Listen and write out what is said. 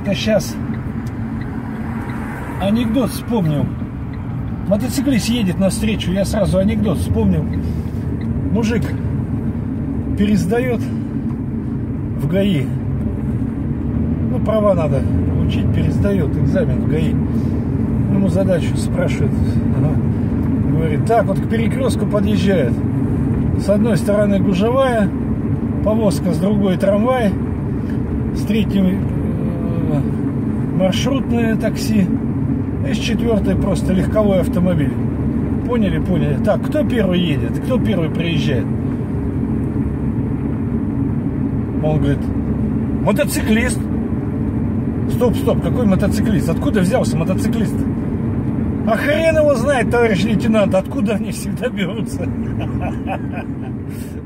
Это сейчас анекдот вспомнил. Мотоциклист едет навстречу, я сразу анекдот вспомнил. Мужик пересдает в ГАИ. Ну, права надо учить, пересдает экзамен в ГАИ. Ему задачу спрашивает. Говорит, так, вот к перекрестку подъезжает. С одной стороны гужевая, повозка, с другой трамвай, с третьей маршрутное такси, и с четвертой просто легковой автомобиль. Поняли, поняли. Так, кто первый едет, кто первый приезжает? Он говорит, мотоциклист. Стоп, стоп, какой мотоциклист? Откуда взялся мотоциклист? А хрен его знает, товарищ лейтенант, откуда они всегда берутся.